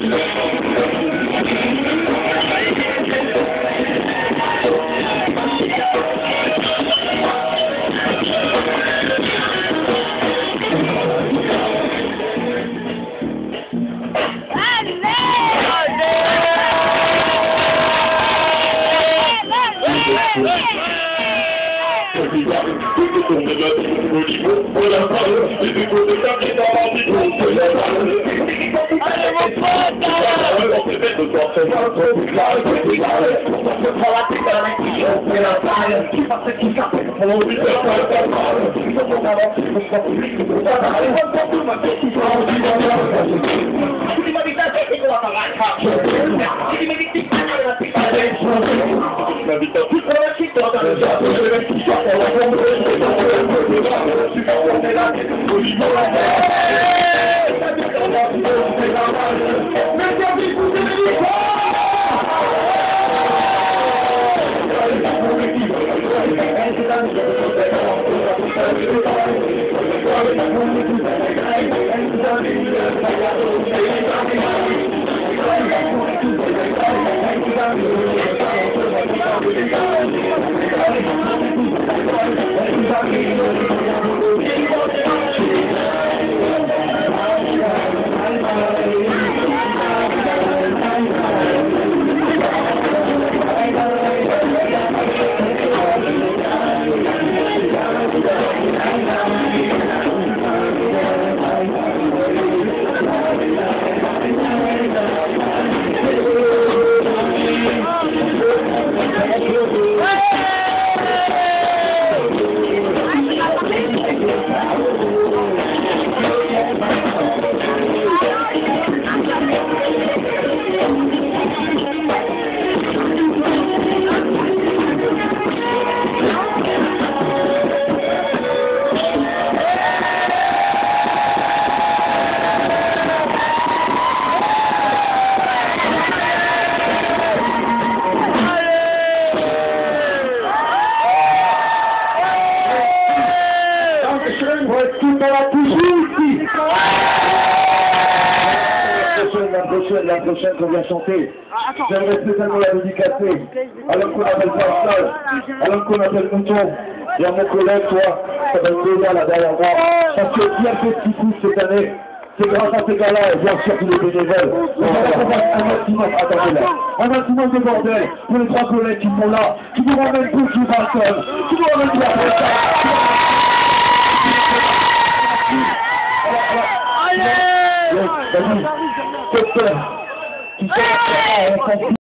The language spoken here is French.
La prochaine qu'on vient chanter, j'aimerais spécialement la dédicacer à l'homme qu'on appelle Pascal, à l'homme qu'on appelle Mouton, et à mon collègue, toi, ça va être déjà là derrière moi, parce que s'il y a un petit coup cette année, c'est grâce à ces gars-là, et bien sûr tous les bénévoles. Un maximum, attendez là, un maximum de bordel pour les trois collègues qui sont là, qui nous ramènent tout sur Balcon, qui nous ramènent tout à Allez, vas-y,